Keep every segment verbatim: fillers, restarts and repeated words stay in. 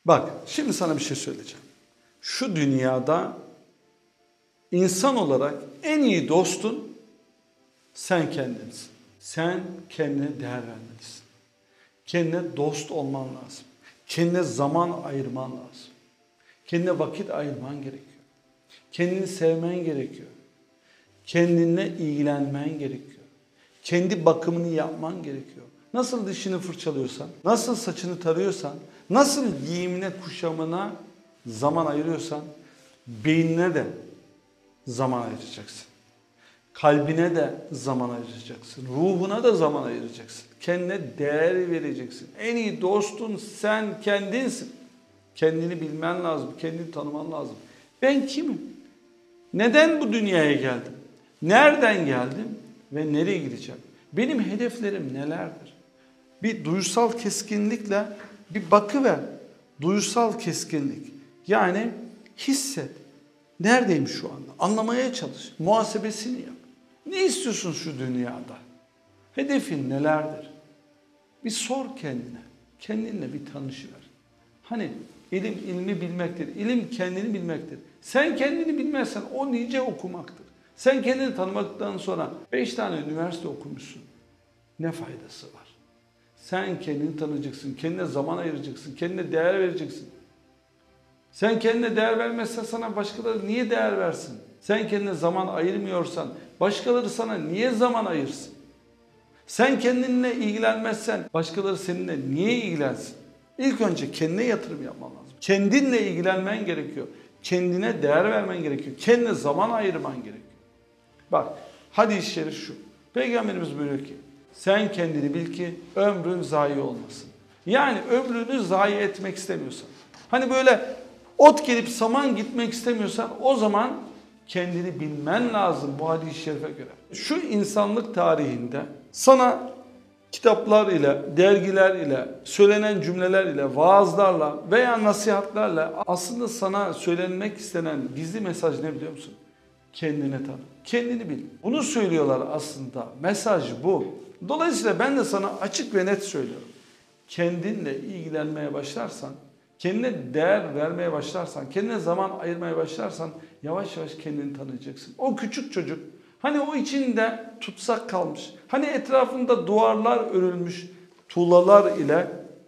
Bak şimdi sana bir şey söyleyeceğim. Şu dünyada insan olarak en iyi dostun sen kendinsin. Sen kendine değer vermelisin. Kendine dost olman lazım. Kendine zaman ayırman lazım. Kendine vakit ayırman gerekiyor. Kendini sevmen gerekiyor. Kendinle ilgilenmen gerekiyor. Kendi bakımını yapman gerekiyor. Nasıl dişini fırçalıyorsan, nasıl saçını tarıyorsan, nasıl giyimine, kuşamına zaman ayırıyorsan, beynine de zaman ayıracaksın. Kalbine de zaman ayıracaksın. Ruhuna da zaman ayıracaksın. Kendine değer vereceksin. En iyi dostun sen kendinsin. Kendini bilmen lazım. Kendini tanıman lazım. Ben kimim? Neden bu dünyaya geldim? Nereden geldim? Ve nereye gideceğim? Benim hedeflerim nelerdir? Bir duysal keskinlikle bir bakıver. Duysal keskinlik. Yani hisset. Neredeyim şu anda? Anlamaya çalış. Muhasebesini yap. Ne istiyorsun şu dünyada? Hedefin nelerdir? Bir sor kendine. Kendinle bir tanışıver. Hani ilim ilmi bilmektir. İlim kendini bilmektir. Sen kendini bilmezsen o nice okumaktır. Sen kendini tanımaktan sonra beş tane üniversite okumuşsun. Ne faydası var? Sen kendini tanıyacaksın. Kendine zaman ayıracaksın. Kendine değer vereceksin. Sen kendine değer vermezsen sana başkaları niye değer versin? Sen kendine zaman ayırmıyorsan başkaları sana niye zaman ayırsın? Sen kendinle ilgilenmezsen başkaları seninle niye ilgilensin? İlk önce kendine yatırım yapman lazım. Kendinle ilgilenmen gerekiyor. Kendine değer vermen gerekiyor. Kendine zaman ayırman gerekiyor. Bak hadis-i şerif şu. Peygamberimiz buyuruyor ki sen kendini bil ki ömrün zayi olmasın. Yani ömrünü zayi etmek istemiyorsan. Hani böyle ot gelip saman gitmek istemiyorsan o zaman kendini bilmen lazım bu hadis-i şerife göre. Şu insanlık tarihinde sana kitaplar ile, dergiler ile, söylenen cümleler ile, vaazlarla veya nasihatlerle aslında sana söylenmek istenen gizli mesaj ne biliyor musun? Kendine tanı. Kendini bil. Bunu söylüyorlar aslında. Mesaj bu. Dolayısıyla ben de sana açık ve net söylüyorum. Kendinle ilgilenmeye başlarsan, kendine değer vermeye başlarsan, kendine zaman ayırmaya başlarsan yavaş yavaş kendini tanıyacaksın. O küçük çocuk hani o içinde tutsak kalmış, hani etrafında duvarlar örülmüş tuğlalar ile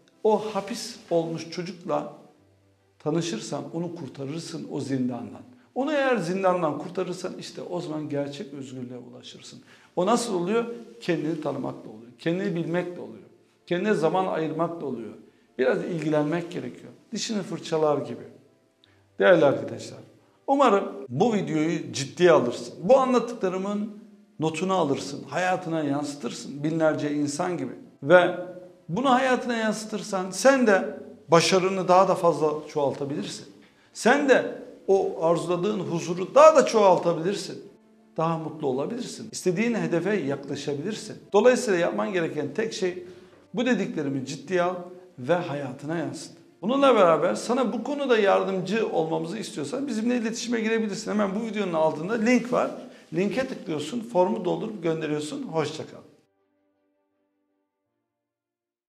o hapis olmuş çocukla tanışırsan onu kurtarırsın o zindandan. Onu eğer zindandan kurtarırsan işte o zaman gerçek özgürlüğe ulaşırsın. O nasıl oluyor? Kendini tanımakla oluyor. Kendini bilmekle oluyor. Kendine zaman ayırmakla oluyor. Biraz ilgilenmek gerekiyor. Dişini fırçalar gibi. Değerli arkadaşlar, umarım bu videoyu ciddiye alırsın. Bu anlattıklarımın notunu alırsın. Hayatına yansıtırsın. Binlerce insan gibi. Ve bunu hayatına yansıtırsan sen de başarını daha da fazla çoğaltabilirsin. Sen de o arzuladığın huzuru daha da çoğaltabilirsin. Daha mutlu olabilirsin. İstediğin hedefe yaklaşabilirsin. Dolayısıyla yapman gereken tek şey bu dediklerimi ciddiye al ve hayatına yansıt. Bununla beraber sana bu konuda yardımcı olmamızı istiyorsan bizimle iletişime girebilirsin. Hemen bu videonun altında link var. Linke tıklıyorsun, formu doldurup gönderiyorsun. Hoşça kal.